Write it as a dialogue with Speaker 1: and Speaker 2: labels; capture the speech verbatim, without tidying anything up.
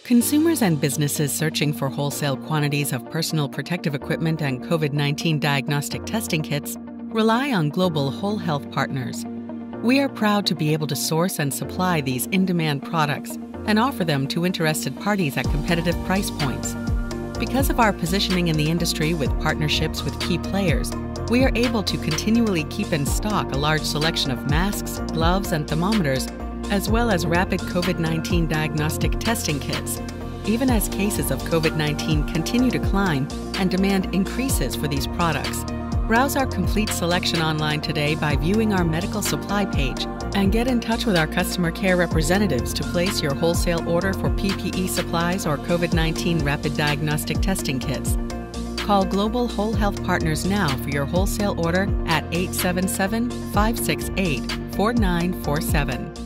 Speaker 1: Consumers and businesses searching for wholesale quantities of personal protective equipment and COVID nineteen diagnostic testing kits rely on global WholeHealth Partners. We are proud to be able to source and supply these in-demand products and offer them to interested parties at competitive price points. Because of our positioning in the industry with partnerships with key players, we are able to continually keep in stock a large selection of masks, gloves, and thermometers, as well as rapid COVID nineteen diagnostic testing kits, even as cases of COVID nineteen continue to climb and demand increases for these products. Browse our complete selection online today by viewing our medical supply page and get in touch with our customer care representatives to place your wholesale order for P P E supplies or COVID nineteen rapid diagnostic testing kits. Call Global WholeHealth Partners now for your wholesale order at eight seven seven, five six eight, four nine four seven.